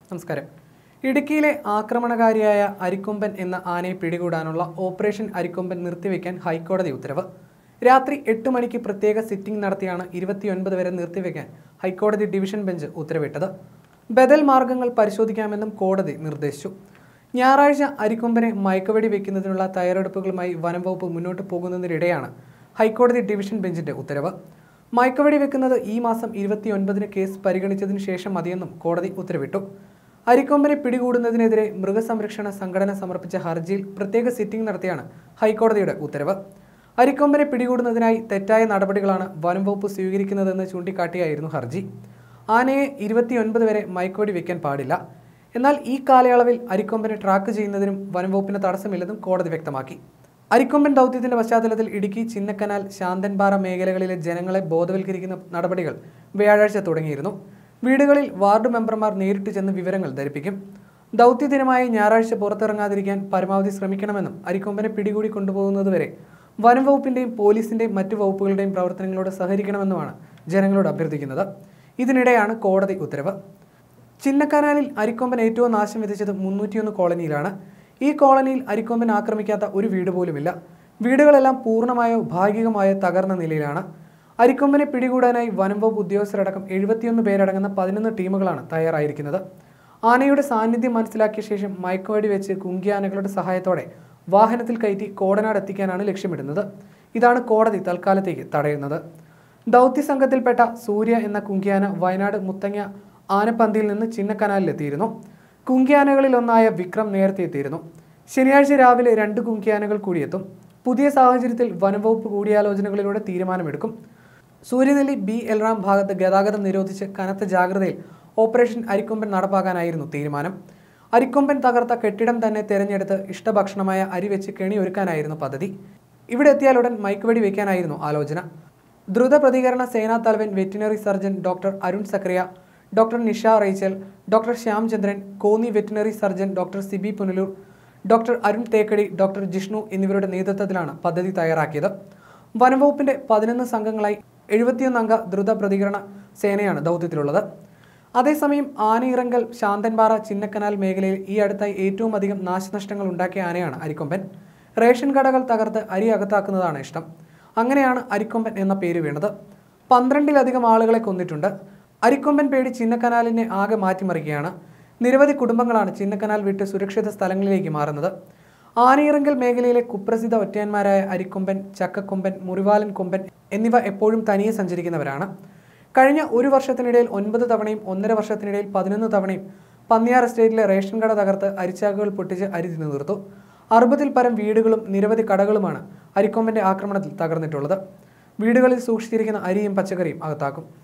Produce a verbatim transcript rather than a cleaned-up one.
നമസ്കാരം. ഇടുക്കിയിലെ ആക്രമണകാരിയായ അരിക്കൊമ്പൻ എന്ന ആനയെ പിടികൂടാനുള്ള ഓപ്പറേഷൻ അരിക്കൊമ്പൻ നിർത്തിവെക്കാൻ ഹൈക്കോടതി ഉത്തരവ്. രാത്രി എട്ട് മണിക്ക് പ്രത്യേക സിറ്റിംഗ് നടത്തിയാണ് ഇരുപത്തിയൊൻപത് വരെ നിർത്തിവെക്കാൻ ഹൈക്കോടതി ഡിവിഷൻ ബെഞ്ച് ഉത്തരവിട്ടത്. ബദൽ മാർഗങ്ങൾ പരിശോധിക്കാമെന്നും കോടതി നിർദ്ദേശിച്ചു. ഞായറാഴ്ച അരിക്കൊമ്പനെ മയക്കുവെടി വെക്കുന്നതിനുള്ള തയ്യാറെടുപ്പുകളുമായി വനം വകുപ്പ് മുന്നോട്ട് പോകുന്നതിനിടെയാണ് ഹൈക്കോടതി ഡിവിഷൻ ബെഞ്ചിന്റെ ഉത്തരവ്. മയക്കുവെടി വെക്കുന്നത് ഈ മാസം ഇരുപത്തിയൊൻപതിന് കേസ് പരിഗണിച്ചതിനു ശേഷം മതിയെന്നും കോടതി ഉത്തരവിട്ടു. അരിക്കൊമ്പനെ പിടികൂടുന്നതിനെതിരെ മൃഗസംരക്ഷണ സംഘടന സമർപ്പിച്ച ഹർജിയിൽ പ്രത്യേക സിറ്റിംഗ് നടത്തിയാണ് ഹൈക്കോടതിയുടെ ഉത്തരവ്. അരിക്കൊമ്പനെ പിടികൂടുന്നതിനായി തെറ്റായ നടപടികളാണ് വനം വകുപ്പ് സ്വീകരിക്കുന്നതെന്ന് ചൂണ്ടിക്കാട്ടിയായിരുന്നു ഹർജി. ആനയെ ഇരുപത്തിയൊൻപത് വരെ മയക്കുവെടി വെക്കാൻ പാടില്ല. എന്നാൽ ഈ കാലയളവിൽ അരിക്കൊമ്പനെ ട്രാക്ക് ചെയ്യുന്നതിനും വനം വകുപ്പിന് തടസ്സമില്ലെന്നും കോടതി വ്യക്തമാക്കി. അരിക്കൊമ്പൻ ദൗത്യത്തിന്റെ പശ്ചാത്തലത്തിൽ ഇടുക്കി ചിന്നക്കനാൽ ശാന്തൻപാറ മേഖലകളിലെ ജനങ്ങളെ ബോധവൽക്കരിക്കുന്ന നടപടികൾ വ്യാഴാഴ്ച തുടങ്ങിയിരുന്നു. വീടുകളിൽ വാർഡ് മെമ്പർമാർ നേരിട്ട് ചെന്ന് വിവരങ്ങൾ ധരിപ്പിക്കും. ദൗത്യദിനമായ ഞായറാഴ്ച പുറത്തിറങ്ങാതിരിക്കാൻ പരമാവധി ശ്രമിക്കണമെന്നും അരിക്കൊമ്പനെ പിടികൂടി കൊണ്ടുപോകുന്നതുവരെ വനം വകുപ്പിന്റെയും പോലീസിന്റെയും മറ്റു വകുപ്പുകളുടെയും പ്രവർത്തനങ്ങളോട് സഹകരിക്കണമെന്നുമാണ് ജനങ്ങളോട് അഭ്യർത്ഥിക്കുന്നത്. ഇതിനിടെയാണ് കോടതി ഉത്തരവ്. ചിന്നക്കനാലിൽ അരിക്കൊമ്പൻ ഏറ്റവും നാശം വിതച്ചത് മുന്നൂറ്റിയൊന്ന് കോളനിയിലാണ്. ഈ കോളനിയിൽ അരിക്കൊമ്പൻ ആക്രമിക്കാത്ത ഒരു വീട് പോലുമില്ല. വീടുകളെല്ലാം പൂർണ്ണമായോ ഭാഗികമായോ തകർന്ന നിലയിലാണ്. അരിക്കൊമ്പനെ പിടികൂടാനായി വനം വകുപ്പ് ഉദ്യോഗസ്ഥരടക്കം എഴുപത്തിയൊന്ന് പേരടങ്ങുന്ന പതിനൊന്ന് ടീമുകളാണ് തയ്യാറായിരിക്കുന്നത്. ആനയുടെ സാന്നിധ്യം മനസ്സിലാക്കിയ ശേഷം മയക്കുവെടി വെച്ച് കുങ്കിയാനകളുടെ സഹായത്തോടെ വാഹനത്തിൽ കയറ്റി കോടനാട് എത്തിക്കാനാണ് ലക്ഷ്യമിടുന്നത്. ഇതാണ് കോടതി തൽക്കാലത്തേക്ക് തടയുന്നത്. ദൗത്യ സംഘത്തിൽപ്പെട്ട സൂര്യ എന്ന കുങ്കിയാന വയനാട് മുത്തങ്ങ ആനപ്പന്തിയിൽ നിന്ന് ചിന്നക്കനാലിലെത്തിയിരുന്നു. കുങ്കിയാനകളിൽ ഒന്നായ വിക്രം നേരത്തെ എത്തിയിരുന്നു. ശനിയാഴ്ച രാവിലെ രണ്ട് കുങ്കിയാനകൾ കൂടിയെത്തും. പുതിയ സാഹചര്യത്തിൽ വനംവകുപ്പ് കൂടിയാലോചനകളിലൂടെ തീരുമാനമെടുക്കും. സൂര്യനെല്ലി ബി എൽറാം ഭാഗത്ത് ഗതാഗതം നിരോധിച്ച് കനത്ത ജാഗ്രതയിൽ ഓപ്പറേഷൻ അരിക്കൊമ്പൻ നടപ്പാക്കാനായിരുന്നു തീരുമാനം. അരിക്കൊമ്പൻ തകർത്ത കെട്ടിടം തന്നെ തെരഞ്ഞെടുത്ത് ഇഷ്ടഭക്ഷണമായ അരി വെച്ച് കെണിയൊരുക്കാനായിരുന്നു പദ്ധതി. ഇവിടെ എത്തിയാലുടൻ മയക്കുവെടി വയ്ക്കാനായിരുന്നു ആലോചന. ദ്രുത പ്രതികരണ സേനാ തലവൻ veterinary surgeon doctor Arun Sakariya, doctor Nisha Rachel, doctor Shyamchandran, Konni veterinary surgeon doctor Sibi Punalur, doctor Arun Thekkady, doctor Jishnu എന്നിവരുടെ നേതൃത്വത്തിലാണ് പദ്ധതി തയ്യാറാക്കിയത്. വനംവകുപ്പിന്റെ പതിനൊന്ന് സംഘങ്ങളായി എഴുപത്തിയൊന്ന് അംഗ ദ്രുത പ്രതികരണ സേനയാണ് ദൗത്യത്തിലുള്ളത്. അതേസമയം ആനയിറങ്കൽ ശാന്തൻപാറ ചിന്നക്കനാൽ മേഖലയിൽ ഈ അടുത്തായി ഏറ്റവും അധികം നാശനഷ്ടങ്ങൾ ഉണ്ടാക്കിയ ആനയാണ് അരിക്കൊമ്പൻ. റേഷൻ കടകൾ തകർത്ത് അരി അകത്താക്കുന്നതാണ് ഇഷ്ടം. അങ്ങനെയാണ് അരിക്കൊമ്പൻ എന്ന പേര് വീണത്. പന്ത്രണ്ടിലധികം ആളുകളെ കൊന്നിട്ടുണ്ട്. അരിക്കൊമ്പൻ പേടി ചിന്നക്കനാലിനെ ആകെ മാറ്റിമറിക്കുകയാണ്. നിരവധി കുടുംബങ്ങളാണ് ചിന്നക്കനാൽ വിട്ട് സുരക്ഷിത സ്ഥലങ്ങളിലേക്ക് മാറുന്നത്. ആനയിറങ്കൽ മേഖലയിലെ കുപ്രസിദ്ധ ഒറ്റയന്മാരായ അരിക്കൊമ്പൻ, ചക്കക്കൊമ്പൻ, മുറിവാലൻ കൊമ്പൻ എന്നിവ എപ്പോഴും തനിയെ സഞ്ചരിക്കുന്നവരാണ്. കഴിഞ്ഞ ഒരു വർഷത്തിനിടയിൽ ഒൻപത് തവണയും ഒന്നര വർഷത്തിനിടയിൽ പതിനൊന്ന് തവണയും പന്നിയാർ എസ്റ്റേറ്റിലെ റേഷൻ കട തകർത്ത് അരിച്ചാക്കുകൾ പൊട്ടിച്ച് അരി തിന്നു തീർത്തു. അറുപതിൽ പരം വീടുകളും നിരവധി കടകളുമാണ് അരിക്കൊമ്പന്റെ ആക്രമണത്തിൽ തകർന്നിട്ടുള്ളത്. വീടുകളിൽ സൂക്ഷിച്ചിരിക്കുന്ന അരിയും പച്ചക്കറിയും അകത്താക്കും.